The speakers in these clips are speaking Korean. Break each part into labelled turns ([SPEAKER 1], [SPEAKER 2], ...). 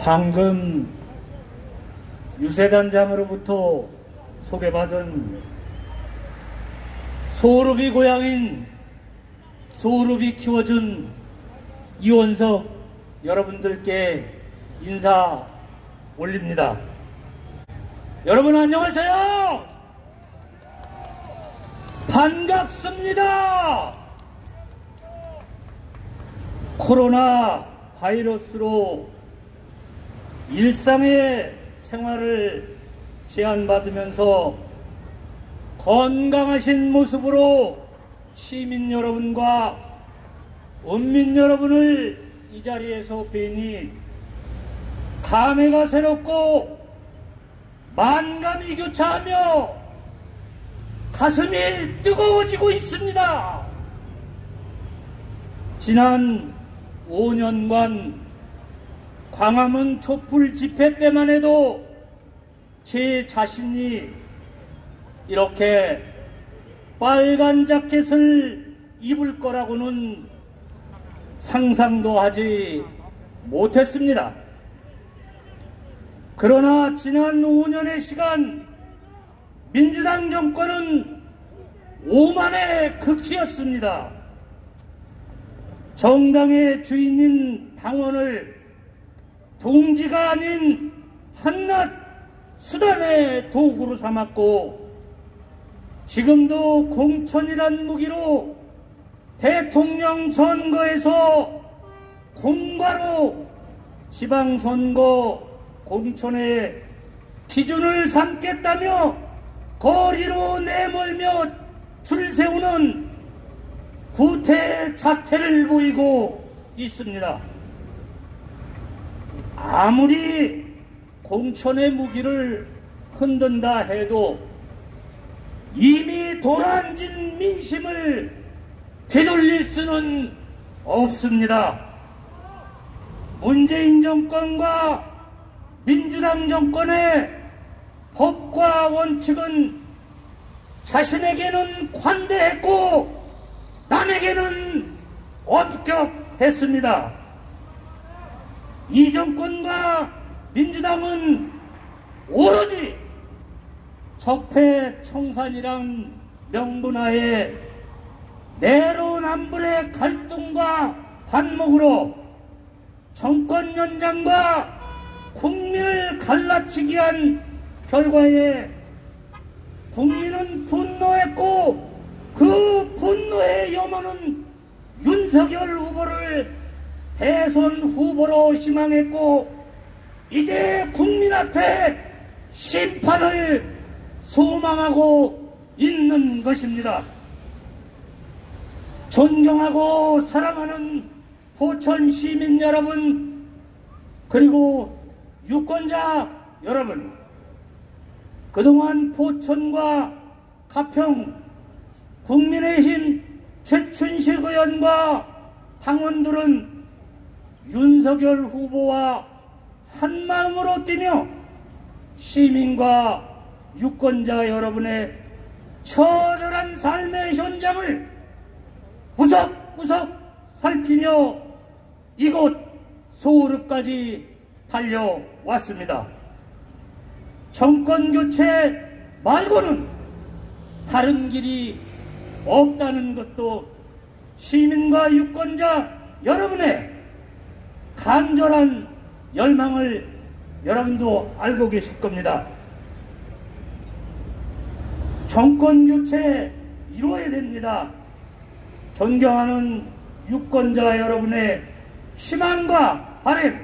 [SPEAKER 1] 방금 유세단장으로부터 소개받은 소울읍이 고향인 소울읍이 키워준 이원석 여러분들께 인사 올립니다. 여러분 안녕하세요. 반갑습니다. 코로나 바이러스로 일상의 생활을 제한받으면서 건강하신 모습으로 시민 여러분과 은민 여러분을 이 자리에서 뵈니 감회가 새롭고 만감이 교차하며 가슴이 뜨거워지고 있습니다. 지난 5년간 광화문 촛불 집회 때만 해도 제 자신이 이렇게 빨간 자켓을 입을 거라고는 상상도 하지 못했습니다. 그러나 지난 5년의 시간 민주당 정권은 오만의 극치였습니다. 정당의 주인인 당원을 동지가 아닌 한낱 수단의 도구로 삼았고 지금도 공천이란 무기로 대통령 선거에서 공과로 지방선거 공천의 기준을 삼겠다며 거리로 내몰며 줄 세우는 구태 자태를 보이고 있습니다. 아무리 공천의 무기를 흔든다 해도 이미 도란진 민심을 되돌릴 수는 없습니다. 문재인 정권과 민주당 정권의 법과 원칙은 자신에게는 관대했고 남에게는 엄격했습니다. 이 정권과 민주당은 오로지 적폐청산이란 명분하에 내로남불의 갈등과 반목으로 정권 연장과 국민을 갈라치기 한 결과에 국민은 분노했고 그 분노의 염원은 윤석열 후보를 대선 후보로 희망했고 이제 국민 앞에 심판을 소망하고 있는 것입니다. 존경하고 사랑하는 포천 시민 여러분 그리고 유권자 여러분, 그동안 포천과 가평 국민의힘 최춘식 의원과 당원들은 윤석열 후보와 한마음으로 뛰며 시민과 유권자 여러분의 처절한 삶의 현장을 구석구석 살피며 이곳 소울읍까지 달려왔습니다. 정권교체 말고는 다른 길이 없다는 것도 시민과 유권자 여러분의 간절한 열망을 여러분도 알고 계실 겁니다. 정권교체 이루어야 됩니다. 존경하는 유권자 여러분의 희망과 바람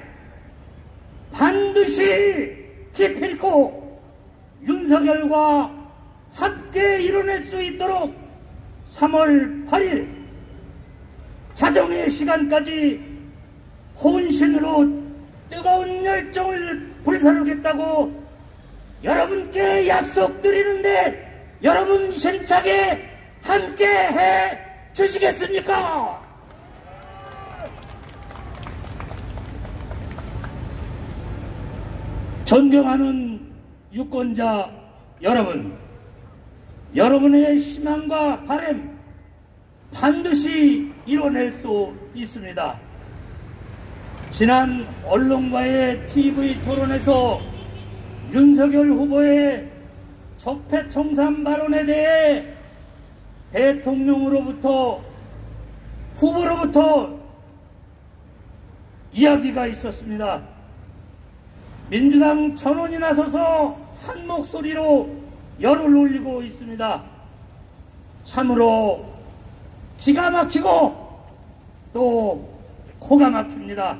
[SPEAKER 1] 반드시 기필코 윤석열과 함께 이뤄낼 수 있도록 3월 8일 자정의 시간까지 혼신으로 뜨거운 열정을 불사르겠다고 여러분께 약속드리는데 여러분 힘차게 함께 해 주시겠습니까? 존경하는 유권자 여러분, 여러분의 희망과 바람 반드시 이뤄낼 수 있습니다. 지난 언론과의 TV 토론에서 윤석열 후보의 적폐청산 발언에 대해 대통령으로부터 후보로부터 이야기가 있었습니다. 민주당 전원이 나서서 한 목소리로 열을 올리고 있습니다. 참으로 기가 막히고 또 코가 막힙니다.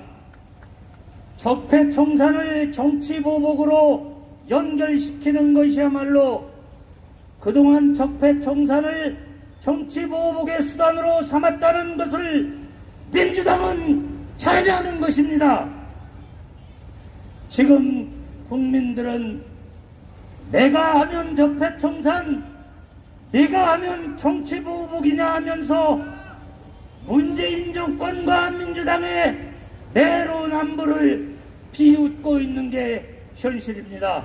[SPEAKER 1] 적폐청산을 정치보복으로 연결시키는 것이야말로 그동안 적폐청산을 정치보복의 수단으로 삼았다는 것을 민주당은 잘 아는 것입니다. 지금 국민들은 내가 하면 적폐청산, 내가 하면 정치보복이냐 하면서 문재인 정권과 민주당의 내로남불을 비웃고 있는 게 현실입니다.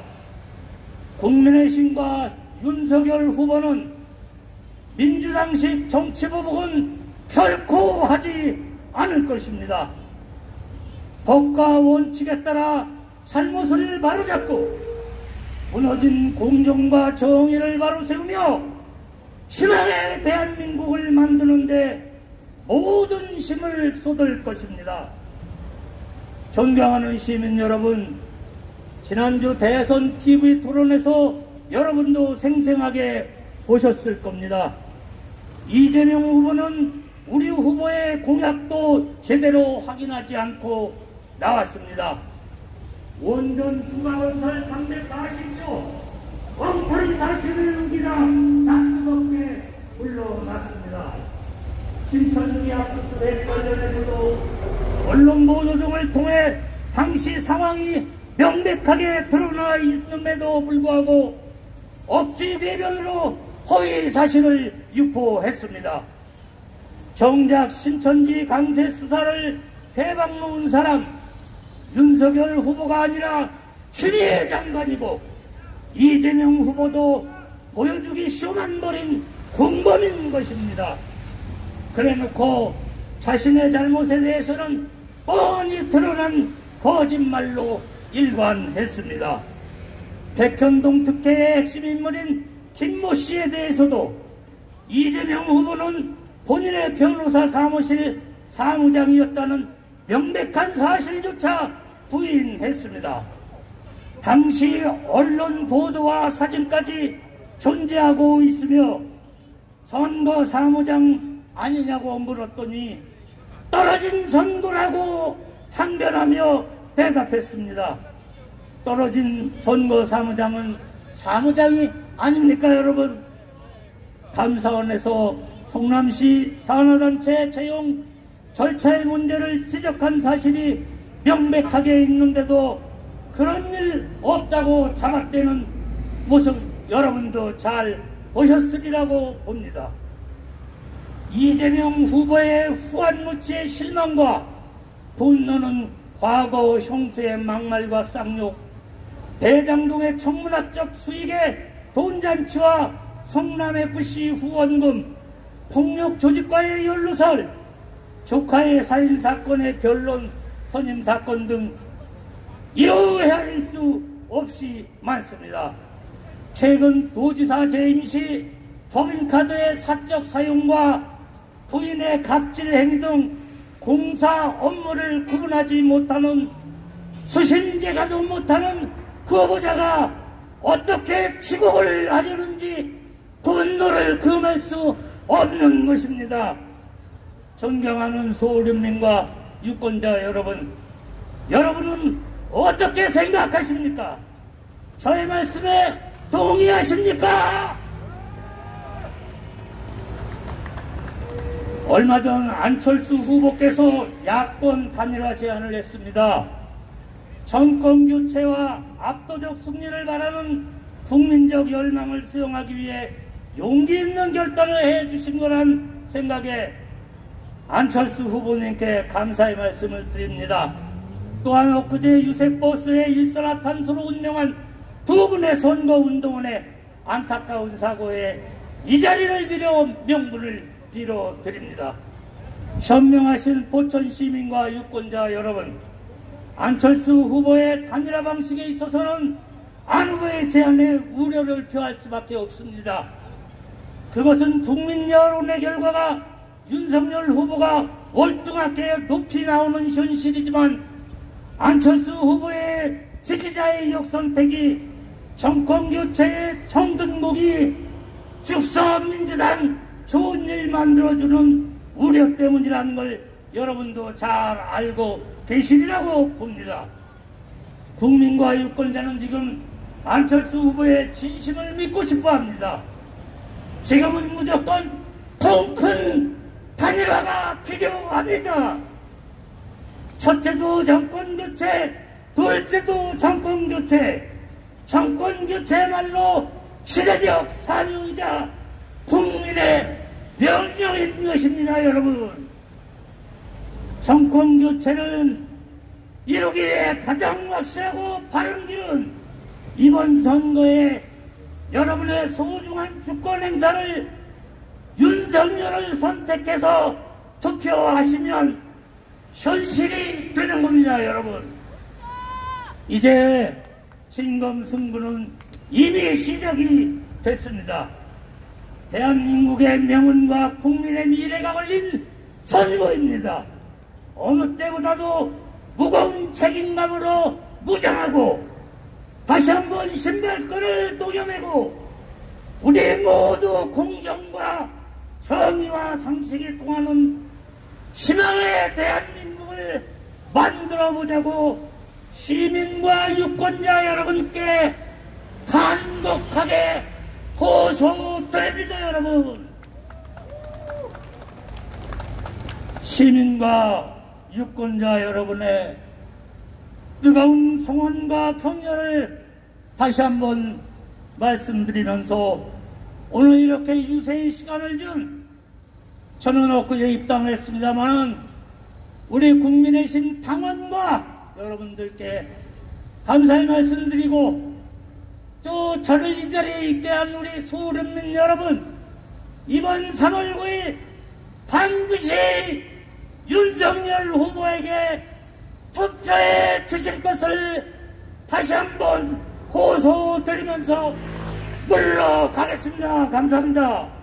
[SPEAKER 1] 국민의힘과 윤석열 후보는 민주당식 정치보복은 결코 하지 않을 것입니다. 법과 원칙에 따라 잘못을 바로잡고 무너진 공정과 정의를 바로 세우며 희망의 대한민국을 만드는데 모든 힘을 쏟을 것입니다. 존경하는 시민 여러분, 지난주 대선 TV 토론에서 여러분도 생생하게 보셨을 겁니다. 이재명 후보는 우리 후보의 공약도 제대로 확인하지 않고 나왔습니다. 원전 수가건설 340조 엉터리 다시를 우기다 낙수롭게 물러났습니다. 신천지 압수수색 관련해서도 언론 보도 등을 통해 당시 상황이 명백하게 드러나 있음에도 불구하고 억지 배변으로 허위 사실을 유포했습니다. 정작 신천지 강세 수사를 대박 놓은 사람 윤석열 후보가 아니라 추미애 장관이고 이재명 후보도 보여주기 쇼만 벌인 공범인 것입니다. 그래놓고 자신의 잘못에 대해서는 뻔히 드러난 거짓말로 일관했습니다. 백현동 특혜의 핵심 인물인 김모 씨에 대해서도 이재명 후보는 본인의 변호사 사무실 사무장이었다는 명백한 사실조차 부인했습니다. 당시 언론 보도와 사진까지 존재하고 있으며 선거 사무장 아니냐고 물었더니 떨어진 선거라고 항변하며 대답했습니다. 떨어진 선거 사무장은 사무장이 아닙니까 여러분? 감사원에서 성남시 산하단체 채용 절차의 문제를 지적한 사실이 명백하게 있는데도 그런 일 없다고 자각되는 모습 여러분도 잘 보셨으리라고 봅니다. 이재명 후보의 후한무치의 실망과 분노는 과거 형수의 막말과 쌍욕, 대장동의 천문학적 수익의 돈잔치와 성남FC 후원금, 폭력 조직과의 연루설, 조카의 살인사건의 변론 선임사건 등 이러해할 수 없이 많습니다. 최근 도지사 재임 시 법인카드의 사적 사용과 부인의 갑질 행위 등 공사 업무를 구분하지 못하는 수신제가도 못하는 그 후보자가 어떻게 치국을 하려는지 분노를 금할 수 없는 것입니다. 존경하는 서울인민과 유권자 여러분, 여러분은 어떻게 생각하십니까? 저의 말씀에 동의하십니까? 얼마 전 안철수 후보께서 야권 단일화 제안을 했습니다. 정권교체와 압도적 승리를 바라는 국민적 열망을 수용하기 위해 용기 있는 결단을 해주신 거란 생각에 안철수 후보님께 감사의 말씀을 드립니다. 또한 엊그제 유세버스의 일산화탄소로 운명한 두 분의 선거운동원의 안타까운 사고에 이 자리를 빌어 명분을 빌어드립니다. 현명하신 포천 시민과 유권자 여러분, 안철수 후보의 단일화 방식에 있어서는 안 후보의 제안에 우려를 표할 수밖에 없습니다. 그것은 국민 여론의 결과가 윤석열 후보가 월등하게 높이 나오는 현실이지만 안철수 후보의 지지자의 역선택이 정권교체의 정등목이 죽서민주당 좋은 일 만들어주는 우려 때문이라는 걸 여러분도 잘 알고 계시리라고 봅니다. 국민과 유권자는 지금 안철수 후보의 진심을 믿고 싶어합니다. 지금은 무조건 통큰 단일화가 필요합니다. 첫째도 정권교체, 둘째도 정권교체, 정권교체말로 시대적 사명이자 국민의 명령인 것입니다. 여러분, 정권교체는 이루기에 가장 확실하고 바른 길은 이번 선거에 여러분의 소중한 주권 행사를 윤석열을 선택해서 투표하시면 현실이 되는 겁니다. 여러분, 이제 진검승부는 이미 시작이 됐습니다. 대한민국의 명운과 국민의 미래가 걸린 선거입니다. 어느 때보다도 무거운 책임감으로 무장하고 다시 한번 신발끈을 녹여매고 우리 모두 공정과 정의와 상식이 통하는 희망의 대한민국을 만들어보자고 시민과 유권자 여러분께 간곡하게 호소드립니다. 여러분, 시민과 유권자 여러분의 뜨거운 성원과 격려를 다시 한번 말씀드리면서 오늘 이렇게 유세의 시간을 준 저는 엊그제 입당을 했습니다마는 우리 국민의힘 당원과 여러분들께 감사의 말씀드리고 또 저를 이 자리에 있게 한 우리 서울인민 여러분, 이번 3월 9일 반드시 윤석열 후보에게 투표해 주실 것을 다시 한번 호소드리면서 물러가겠습니다. 감사합니다.